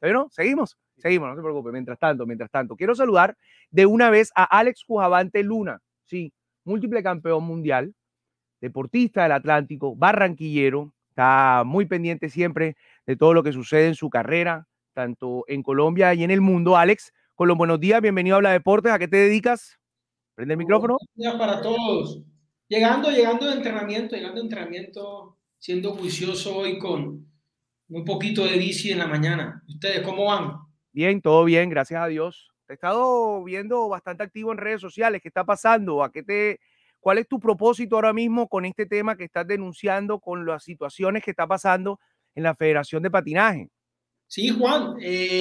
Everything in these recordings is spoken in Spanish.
Bueno, seguimos, no se preocupe. Mientras tanto, quiero saludar de una vez a Alex Cujavante Luna, sí, múltiple campeón mundial, deportista del Atlántico, barranquillero, está muy pendiente siempre de todo lo que sucede en su carrera, tanto en Colombia y en el mundo. Alex, con los buenos días, bienvenido a Habla Deportes. ¿A qué te dedicas? Prende el micrófono. Buenos días para todos. Llegando de entrenamiento, siendo juicioso hoy con un poquito de bici en la mañana. ¿Ustedes cómo van? Bien, todo bien, gracias a Dios. Te he estado viendo bastante activo en redes sociales. ¿Qué está pasando? ¿Cuál es tu propósito ahora mismo con este tema que estás denunciando, con las situaciones que está pasando en la Federación de Patinaje? Sí, Juan,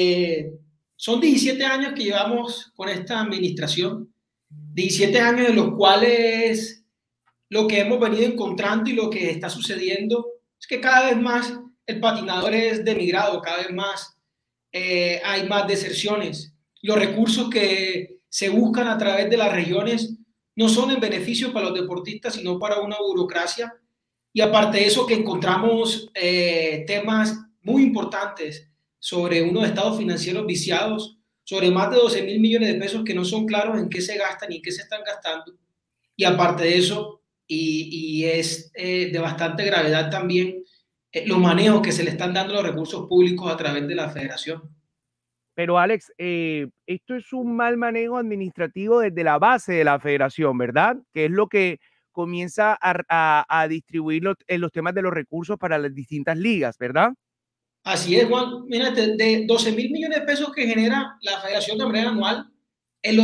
son 17 años que llevamos con esta administración, 17 años de los cuales lo que hemos venido encontrando y lo que está sucediendo es que cada vez más el patinador es denigrado, cada vez más hay más deserciones. Los recursos que se buscan a través de las regiones no son en beneficio para los deportistas, sino para una burocracia. Y aparte de eso, que encontramos temas muy importantes sobre unos estados financieros viciados, sobre más de 12.000 millones de pesos que no son claros en qué se gastan y en qué se están gastando. Y aparte de eso, y es de bastante gravedad también, los manejos que se le están dando a los recursos públicos a través de la federación. Pero Alex, esto es un mal manejo administrativo desde la base de la federación, ¿verdad? Que es lo que comienza a distribuir los temas de los recursos para las distintas ligas, ¿verdad? Así es, Juan. Mírate, de 12.000 millones de pesos que genera la federación de manera anual, el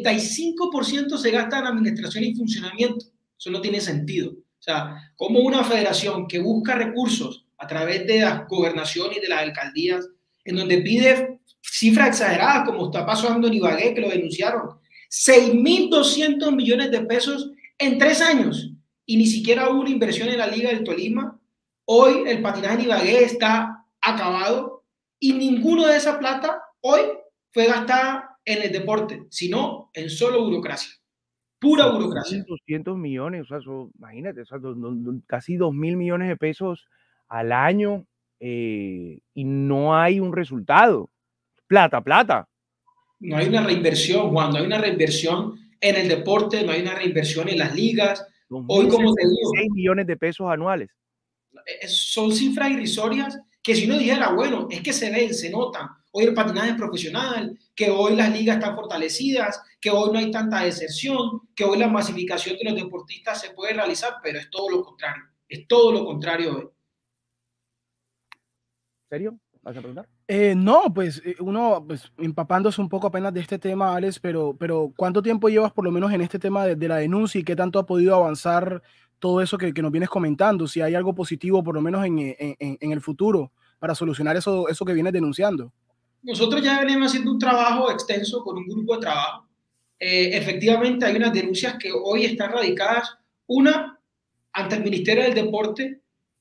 85% se gasta en administración y funcionamiento. Eso no tiene sentido. O sea, como una federación que busca recursos a través de las gobernaciones y de las alcaldías, en donde pide cifras exageradas, como está pasando en Ibagué, que lo denunciaron, 6.200 millones de pesos en 3 años, y ni siquiera hubo una inversión en la Liga del Tolima. Hoy el patinaje en Ibagué está acabado y ninguno de esa plata hoy fue gastada en el deporte, sino en solo burocracia, pura burocracia. 200 millones, o sea, imagínate, o sea, casi 2.000 millones de pesos al año y no hay un resultado. Plata. No hay una reinversión, Juan, no hay una reinversión en el deporte, no hay una reinversión en las ligas. Hoy, como te digo, 6 millones de pesos anuales. Son cifras irrisorias que si uno dijera, bueno, es que se ven, se notan. Hoy el patinaje es profesional, que hoy las ligas están fortalecidas, que hoy no hay tanta deserción, que hoy la masificación de los deportistas se puede realizar, pero es todo lo contrario. Es todo lo contrario hoy. ¿En serio? ¿Vas a preguntar? No, pues uno pues, empapándose un poco apenas de este tema, Alex, pero ¿cuánto tiempo llevas por lo menos en este tema de la denuncia y qué tanto ha podido avanzar todo eso que nos vienes comentando? Si hay algo positivo por lo menos en el futuro para solucionar eso que vienes denunciando. Nosotros ya venimos haciendo un trabajo extenso con un grupo de trabajo. Efectivamente hay unas denuncias que hoy están radicadas, una ante el Ministerio del Deporte,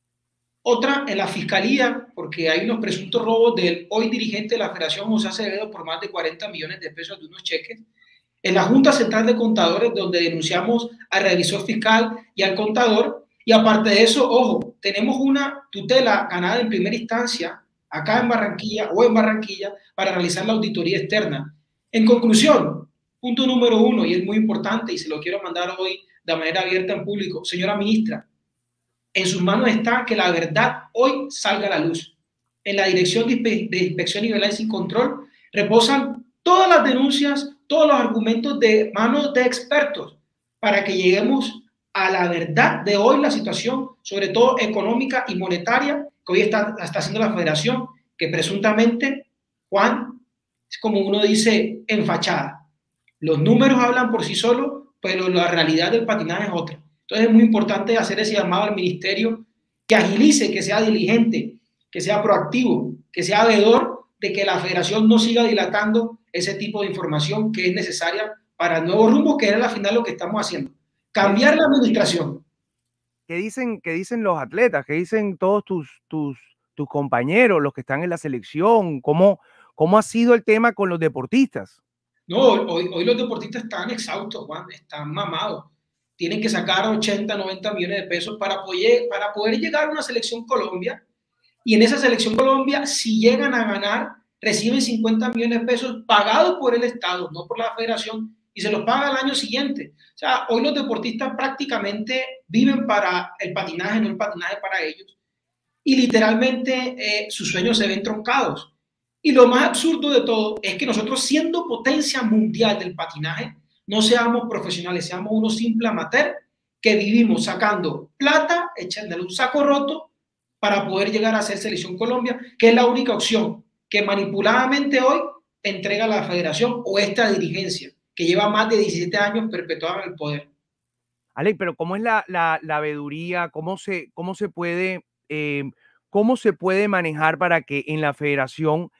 otra en la Fiscalía, porque hay unos presuntos robos del hoy dirigente de la Federación, José Acevedo, por más de 40 millones de pesos de unos cheques. En la Junta Central de Contadores, donde denunciamos al revisor fiscal y al contador. Y aparte de eso, ojo, tenemos una tutela ganada en primera instancia acá en Barranquilla para realizar la auditoría externa. En conclusión, punto número 1, y es muy importante y se lo quiero mandar hoy de manera abierta en público. Señora ministra, en sus manos está que la verdad hoy salga a la luz. En la Dirección de Inspección y Vigilancia y Control reposan todas las denuncias, todos los argumentos de manos de expertos para que lleguemos a la verdad de hoy, la situación, sobre todo económica y monetaria, que hoy está haciendo la federación, que presuntamente, Juan, es como uno dice, en fachada. Los números hablan por sí solos, pero la realidad del patinaje es otra. Entonces es muy importante hacer ese llamado al ministerio que agilice, que sea diligente, que sea proactivo, que sea veedor de que la federación no siga dilatando ese tipo de información que es necesaria para el nuevo rumbo, que era al final lo que estamos haciendo. Cambiar la administración. ¿Qué dicen los atletas? ¿Qué dicen todos tus compañeros, los que están en la selección? ¿Cómo ha sido el tema con los deportistas? No, hoy los deportistas están exhaustos, Juan, están mamados. Tienen que sacar 80, 90 millones de pesos para poder llegar a una selección Colombia. Y en esa selección Colombia, si llegan a ganar, reciben 50 millones de pesos pagados por el Estado, no por la federación, y se los paga al año siguiente. O sea, hoy los deportistas prácticamente viven para el patinaje, no el patinaje para ellos, y literalmente sus sueños se ven troncados. Y lo más absurdo de todo es que nosotros, siendo potencia mundial del patinaje, no seamos profesionales, seamos unos simples amateurs que vivimos sacando plata, echándole un saco roto para poder llegar a ser Selección Colombia, que es la única opción que manipuladamente hoy entrega la federación o esta dirigencia, que lleva más de 17 años perpetuada en el poder. Ale, pero ¿cómo es la veeduría? ¿Cómo se puede, cómo se puede manejar para que en la federación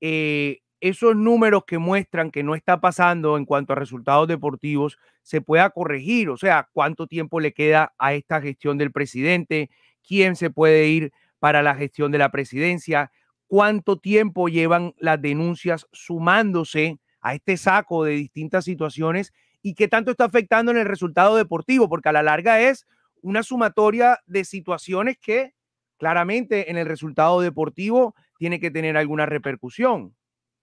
esos números que muestran que no está pasando en cuanto a resultados deportivos se pueda corregir? O sea, ¿cuánto tiempo le queda a esta gestión del presidente? ¿Quién se puede ir para la gestión de la presidencia? ¿Cuánto tiempo llevan las denuncias sumándose a este saco de distintas situaciones? ¿Y qué tanto está afectando en el resultado deportivo? Porque a la larga es una sumatoria de situaciones que claramente en el resultado deportivo tiene que tener alguna repercusión.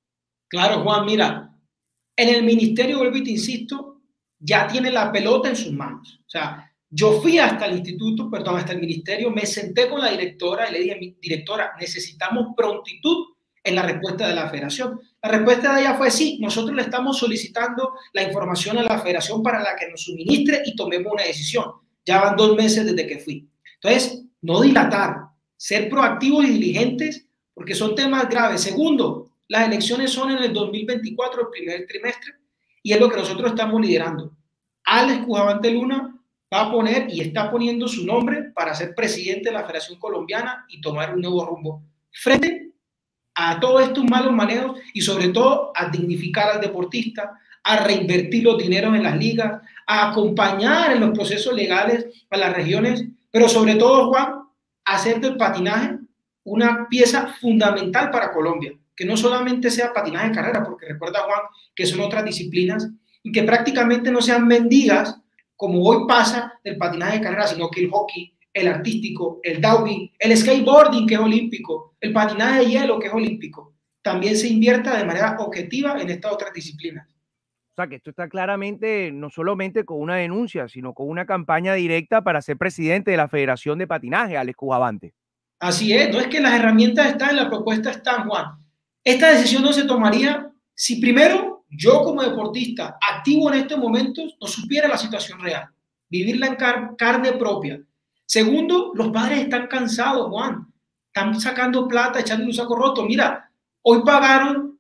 Claro, Juan, mira, en el ministerio, vuelvo y te insisto, ya tiene la pelota en sus manos. O sea, yo fui hasta el instituto, perdón, hasta el ministerio, me senté con la directora y le dije, directora, necesitamos prontitud en la respuesta de la federación. La respuesta de ella fue sí, nosotros le estamos solicitando la información a la federación para la que nos suministre y tomemos una decisión. Ya van 2 meses desde que fui. Entonces, no dilatar, ser proactivos y diligentes, porque son temas graves. Segundo, las elecciones son en el 2024, el primer trimestre, y es lo que nosotros estamos liderando. Alex Cujavante Luna va a poner y está poniendo su nombre para ser presidente de la Federación Colombiana y tomar un nuevo rumbo frente a todos estos malos manejos y sobre todo a dignificar al deportista, a reinvertir los dineros en las ligas, a acompañar en los procesos legales a las regiones, pero sobre todo, Juan, hacer del patinaje una pieza fundamental para Colombia, que no solamente sea patinaje de carrera, porque recuerda, Juan, que son otras disciplinas y que prácticamente no sean mendigas como hoy pasa del patinaje de carrera, sino que el hockey, el artístico, el downing, el skateboarding, que es olímpico, el patinaje de hielo, que es olímpico, también se invierta de manera objetiva en estas otras disciplinas. O sea, que esto está claramente, no solamente con una denuncia, sino con una campaña directa para ser presidente de la Federación de Patinaje, Alex Cujavante. Así es, no es que las herramientas están, la propuesta está, Juan. Esta decisión no se tomaría si primero yo como deportista activo en estos momentos no supiera la situación real, vivirla en carne propia. Segundo, los padres están cansados, Juan. Están sacando plata, echando un saco roto. Mira, hoy pagaron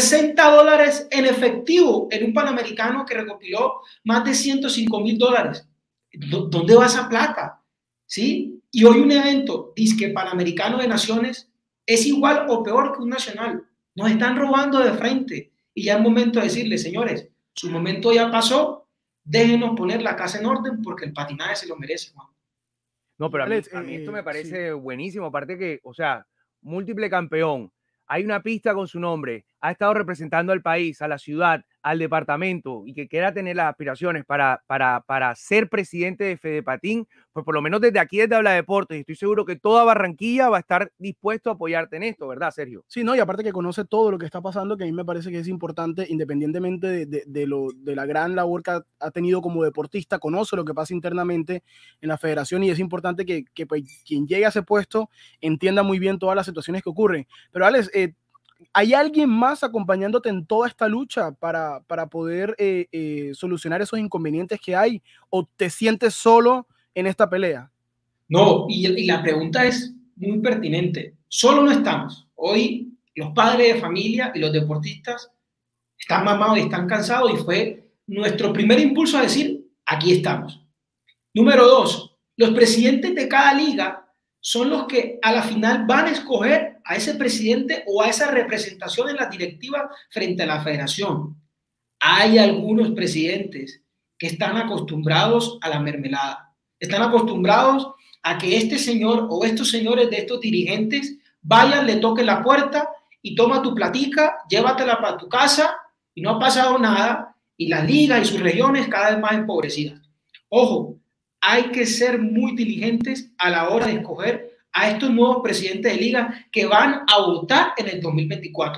$60 en efectivo en un Panamericano que recopiló más de $105,000. ¿Dónde va esa plata? ¿Sí? Y hoy un evento disque Panamericano de Naciones es igual o peor que un nacional. Nos están robando de frente. Y ya es momento de decirles, señores, su momento ya pasó, déjenos poner la casa en orden porque el patinaje se lo merece, Juan. No, pero a mí esto me parece buenísimo. Aparte que, o sea, múltiple campeón, hay una pista con su nombre, ha estado representando al país, a la ciudad, al departamento y que quiera tener las aspiraciones para ser presidente de Fedepatín, pues por lo menos desde aquí, desde Habla Deportes, y estoy seguro que toda Barranquilla va a estar dispuesto a apoyarte en esto, ¿verdad, Sergio? Sí, no, y aparte que conoce todo lo que está pasando, que a mí me parece que es importante, independientemente de la gran labor que ha tenido como deportista, conoce lo que pasa internamente en la federación y es importante que pues, quien llegue a ese puesto entienda muy bien todas las situaciones que ocurren. Pero Alex, ¿hay alguien más acompañándote en toda esta lucha para poder solucionar esos inconvenientes que hay? ¿O te sientes solo en esta pelea? No, y la pregunta es muy pertinente. Solo no estamos. Hoy los padres de familia y los deportistas están mamados y están cansados y fue nuestro primer impulso a decir, aquí estamos. Número 2, los presidentes de cada liga son los que a la final van a escoger a ese presidente o a esa representación en la directiva frente a la federación. Hay algunos presidentes que están acostumbrados a la mermelada, están acostumbrados a que este señor o estos señores de estos dirigentes vayan, le toquen la puerta y toma tu platica, llévatela para tu casa y no ha pasado nada y las ligas y sus regiones cada vez más empobrecidas. Ojo, hay que ser muy diligentes a la hora de escoger a estos nuevos presidentes de liga que van a votar en el 2024.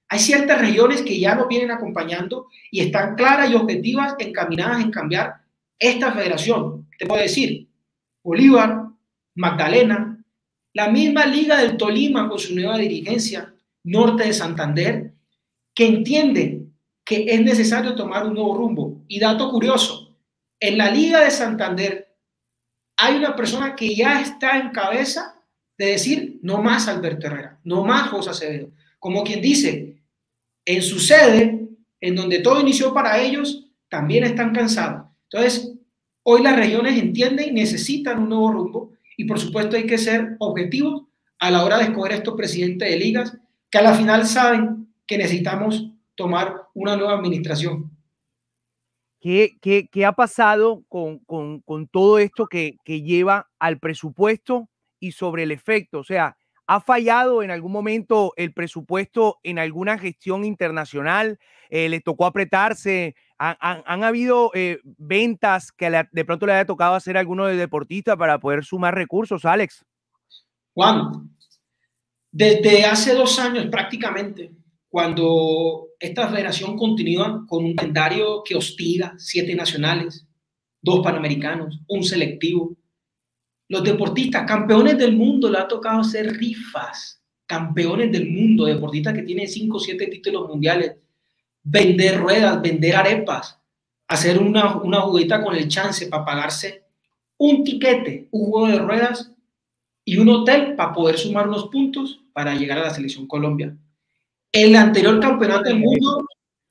Hay ciertas regiones que ya nos vienen acompañando y están claras y objetivas, encaminadas en cambiar esta federación. Te puedo decir, Bolívar, Magdalena, la misma Liga del Tolima con su nueva dirigencia, Norte de Santander, que entiende que es necesario tomar un nuevo rumbo. Y dato curioso, en la Liga de Santander hay una persona que ya está en cabeza de decir no más Alberto Herrera, no más José Acevedo. Como quien dice, en su sede, en donde todo inició para ellos, también están cansados. Entonces, hoy las regiones entienden y necesitan un nuevo rumbo y por supuesto hay que ser objetivos a la hora de escoger estos presidentes de ligas que a la final saben que necesitamos tomar una nueva administración. ¿Qué ha pasado con todo esto que lleva al presupuesto y sobre el efecto? O sea, ¿ha fallado en algún momento el presupuesto en alguna gestión internacional? ¿Le tocó apretarse? ¿Han habido ventas que de pronto le haya tocado hacer a alguno de deportistas para poder sumar recursos, Alex? Juan, desde hace 2 años prácticamente, cuando esta federación continúa con un calendario que hostiga 7 nacionales, 2 panamericanos, un selectivo, los deportistas, campeones del mundo, le ha tocado hacer rifas, campeones del mundo, deportistas que tienen 5 o 7 títulos mundiales, vender ruedas, vender arepas, hacer una jugueta con el chance para pagarse un tiquete, un juego de ruedas y un hotel para poder sumar unos puntos para llegar a la selección Colombia. En el anterior campeonato del mundo,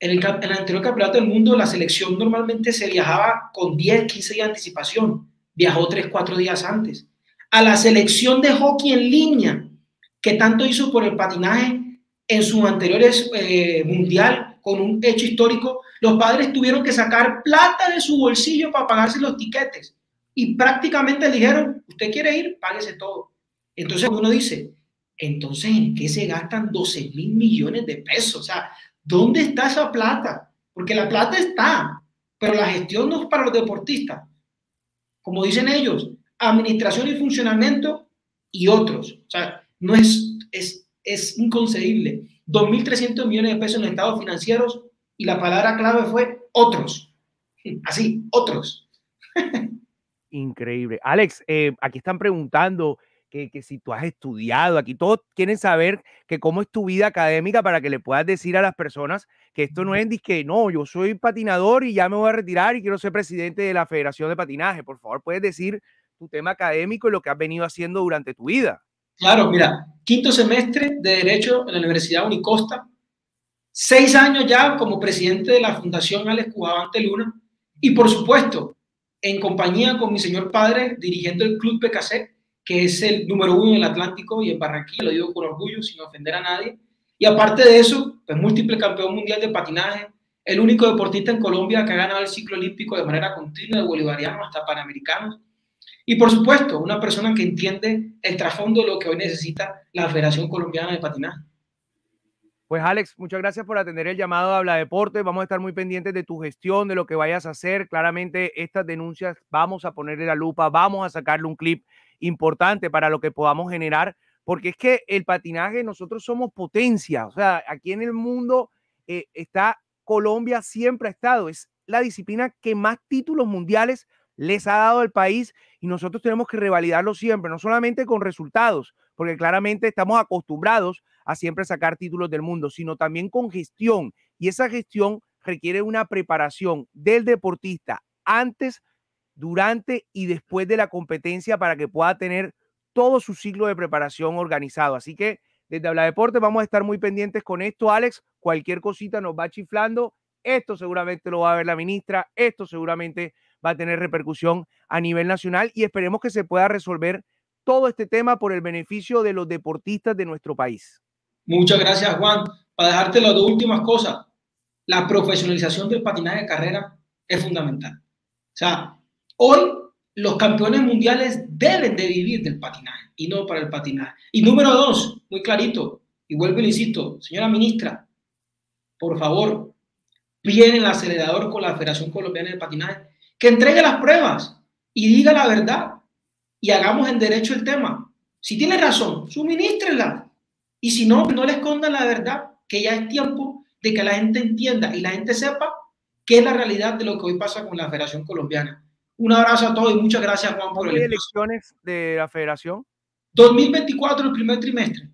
la selección normalmente se viajaba con 10, 15 días de anticipación. Viajó 3, 4 días antes. A la selección de hockey en línea, que tanto hizo por el patinaje en sus anteriores mundial, con un hecho histórico, los padres tuvieron que sacar plata de su bolsillo para pagarse los tiquetes. Y prácticamente le dijeron, usted quiere ir, páguese todo. Entonces uno dice, entonces, ¿en qué se gastan 12.000 millones de pesos? O sea, ¿dónde está esa plata? Porque la plata está, pero la gestión no es para los deportistas. Como dicen ellos, administración y funcionamiento y otros. O sea, no es inconcebible. 2.300 millones de pesos en estados financieros y la palabra clave fue otros. Así, otros. Increíble. Alex, aquí están preguntando que si tú has estudiado, aquí todos quieren saber que cómo es tu vida académica para que le puedas decir a las personas que esto no es que no, yo soy patinador y ya me voy a retirar y quiero ser presidente de la Federación de Patinaje. Por favor, puedes decir tu tema académico y lo que has venido haciendo durante tu vida. Claro, mira, 5º semestre de Derecho en la Universidad Unicosta, 6 años ya como presidente de la Fundación Alex Cujavante Luna y por supuesto, en compañía con mi señor padre, dirigiendo el Club PKC, que es el número 1 en el Atlántico y en Barranquilla, lo digo con orgullo, sin ofender a nadie. Y aparte de eso, pues múltiple campeón mundial de patinaje, el único deportista en Colombia que ha ganado el ciclo olímpico de manera continua, de bolivariano hasta panamericanos. Y por supuesto, una persona que entiende el trasfondo de lo que hoy necesita la Federación Colombiana de Patinaje. Pues Alex, muchas gracias por atender el llamado a Habla Deporte. Vamos a estar muy pendientes de tu gestión, de lo que vayas a hacer. Claramente estas denuncias vamos a ponerle la lupa, vamos a sacarle un clip importante para lo que podamos generar, porque es que el patinaje, nosotros somos potencia. O sea, aquí en el mundo está Colombia, siempre ha estado. Es la disciplina que más títulos mundiales les ha dado al país y nosotros tenemos que revalidarlo siempre, no solamente con resultados, porque claramente estamos acostumbrados a siempre sacar títulos del mundo, sino también con gestión. Y esa gestión requiere una preparación del deportista antes, durante y después de la competencia para que pueda tener todo su ciclo de preparación organizado. Así que desde Habla Deporte vamos a estar muy pendientes con esto, Alex. Cualquier cosita nos va chiflando. Esto seguramente lo va a ver la ministra. Esto seguramente va a tener repercusión a nivel nacional y esperemos que se pueda resolver todo este tema por el beneficio de los deportistas de nuestro país. Muchas gracias, Juan. Para dejarte las 2 últimas cosas, la profesionalización del patinaje de carrera es fundamental. O sea, hoy los campeones mundiales deben de vivir del patinaje y no para el patinaje. Y número 2, muy clarito, y vuelvo y le insisto, señora ministra, por favor, viene el acelerador con la Federación Colombiana de Patinaje, que entregue las pruebas y diga la verdad y hagamos en derecho el tema. Si tiene razón, suministrenla. Y si no, no le escondan la verdad. que ya es tiempo de que la gente entienda y la gente sepa qué es la realidad de lo que hoy pasa con la Federación Colombiana. Un abrazo a todos y muchas gracias, Juan, por el espacio. ¿Elecciones de la Federación? 2024, el primer trimestre.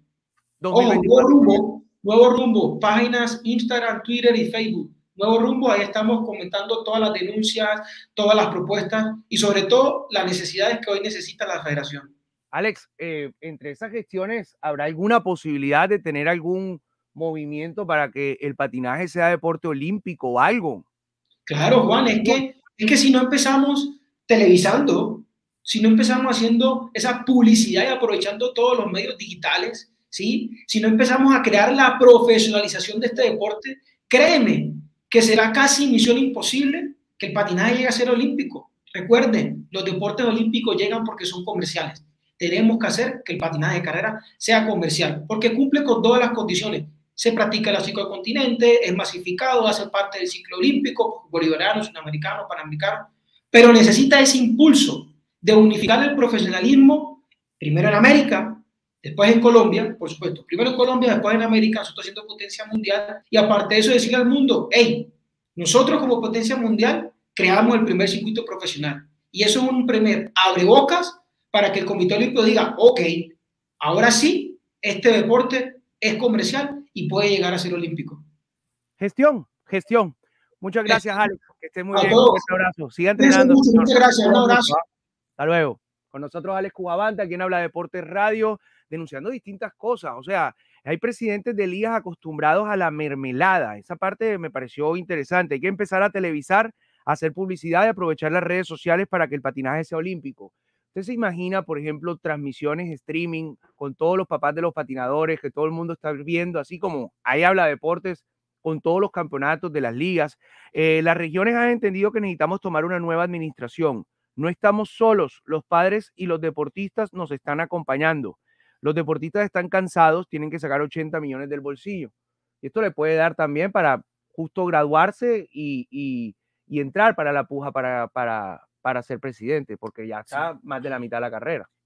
2024. Ojo, nuevo rumbo, páginas Instagram, Twitter y Facebook. Nuevo rumbo, ahí estamos comentando todas las denuncias, todas las propuestas y sobre todo las necesidades que hoy necesita la Federación. Alex, entre esas gestiones, ¿habrá alguna posibilidad de tener algún movimiento para que el patinaje sea deporte olímpico o algo? Claro, Juan, es que si no empezamos televisando, si no empezamos haciendo esa publicidad y aprovechando todos los medios digitales, ¿sí? Si no empezamos a crear la profesionalización de este deporte, créeme que será casi misión imposible que el patinaje llegue a ser olímpico. Recuerden, los deportes olímpicos llegan porque son comerciales. Tenemos que hacer que el patinaje de carrera sea comercial, porque cumple con todas las condiciones. Se practica en los 5 continentes, es masificado, hace parte del ciclo olímpico, bolivariano, sudamericano, panamericano, pero necesita ese impulso de unificar el profesionalismo, primero en América, después en Colombia, por supuesto, primero en Colombia, después en América, nosotros siendo potencia mundial, y aparte de eso decirle al mundo, hey, nosotros como potencia mundial creamos el primer circuito profesional, y eso es un primer abrebocas para que el Comité Olímpico diga, ok, ahora sí, este deporte es comercial y puede llegar a ser olímpico. Gestión. Muchas gracias, Alex. Que esté muy bien. Un abrazo. Siga entrenando. Muchas gracias. Un abrazo. Hasta luego. Con nosotros Alex Cujavante, quien habla de Deportes Radio, denunciando distintas cosas. O sea, hay presidentes de ligas acostumbrados a la mermelada. Esa parte me pareció interesante. Hay que empezar a televisar, a hacer publicidad y aprovechar las redes sociales para que el patinaje sea olímpico. ¿Usted se imagina, por ejemplo, transmisiones streaming con todos los papás de los patinadores, que todo el mundo está viendo, así como ahí habla Deportes, con todos los campeonatos de las ligas? Las regiones han entendido que necesitamos tomar una nueva administración. No estamos solos, los padres y los deportistas nos están acompañando. Los deportistas están cansados, tienen que sacar 80 millones del bolsillo. Y esto le puede dar también para justo graduarse y entrar para la puja para ser presidente, porque ya está más de la mitad de la carrera.